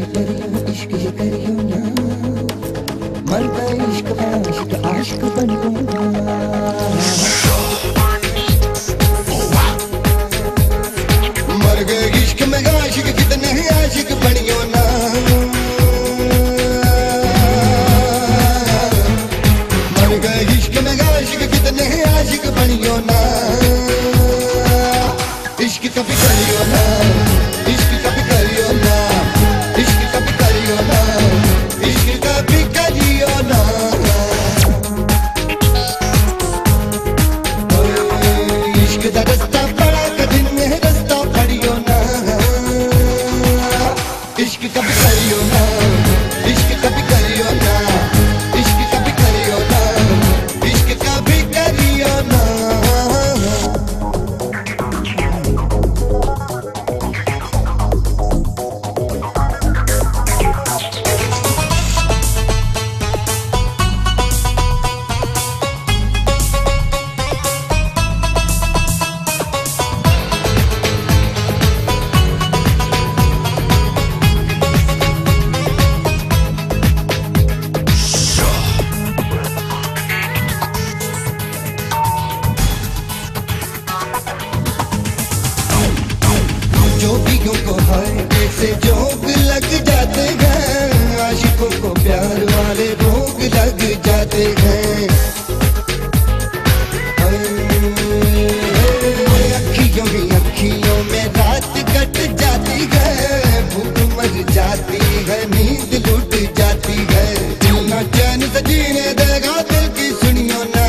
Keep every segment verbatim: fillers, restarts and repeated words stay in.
करियो इश्क ये करियो ना, मर गए इश्क आशिक आशिक बनियो ना। मर गए इश्क में आशिक कितने आशिक बनियो ना। मर गए इश्क में आशिक कितने आशिक बनियो ना। इश्क कभी करियो ना, इश्क कभी करियो ना, इश्क कभी करियो ना, इश्क कभी करियो ना। इश्क दा रास्ता बड़ा कठिन है, रास्ता पड़ियो ना। इश्क कभी करियो ना, इश्क कभी करियो ना, इश्क कभी करियो ना, इश्क कभी करियो ना। जोगियों को हाय से जोग लग जाते हैं, आशिकों को प्यार वाले रोग लग जाते हैं। अखियों ही अखियों में रात कट जाती है, भूख मर जाती है, नींद लुट जाती है। दिल ना चैन से जीने देगा, दिल की सुनियो ना।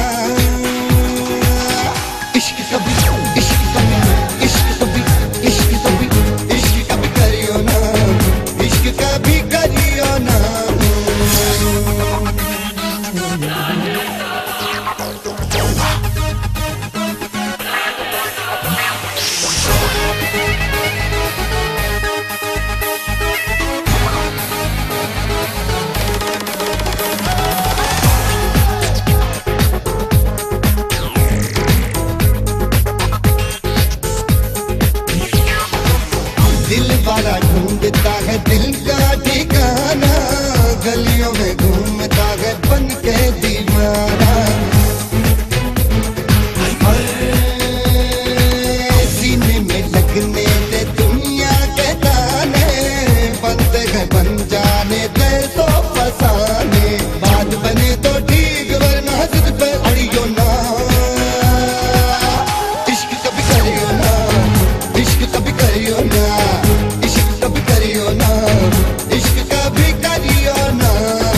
इश्क कभी इश्क कभी इश्क कभी इश्क कभी इश्क कभी करियो ना, इश्क कभी करियो ना। दिल वाला ढूंढता है दिल का ठिकाना, गलियों में घूमता है बन के दीवाना। सीने में लगने दे दुनिया के ताने, बनते हैं बन जाने दे तो फसाने। बात बने तो ठीक वरना जिद पे अड़ियो ना। इश्क कभी करियो ना, इश्क कभी करियो ना, इश्क कभी करियो ना, इश्क कभी करियो ना।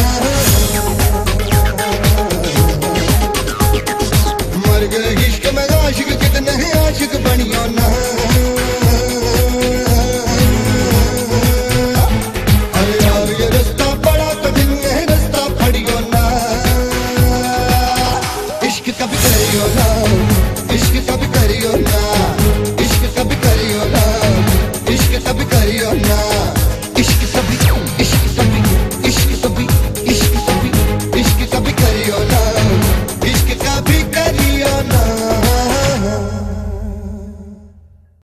मर गए इश्क में आशिक कितने आशिक बनियो ना। अरे यार ये रास्ता बड़ा कठिन है, रास्ता पड़ियो ना। इश्क कभी करियो ना,